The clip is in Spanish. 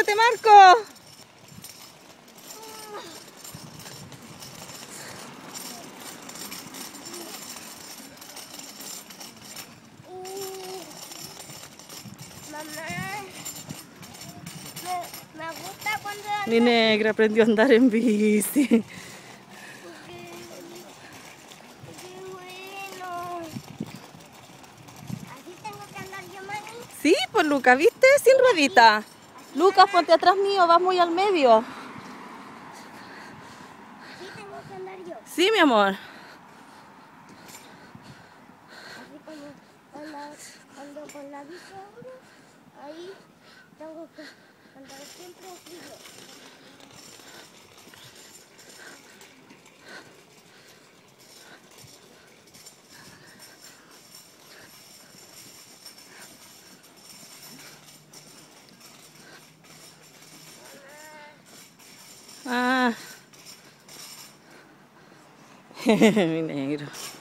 ¡Apúrate, Marco! Me gusta cuando Mi negra aprendió a andar en bici. Qué bueno. Así tengo que andar yo, mami. Sí, pues Luca, ¿viste? Sin ruedita. Lucas, ponte atrás mío, vas muy al medio. Así tengo que andar yo. Sí, mi amor. Así como ando con la bici ahora, ahí tengo que andar siempre así yo. Ah. Mi negro.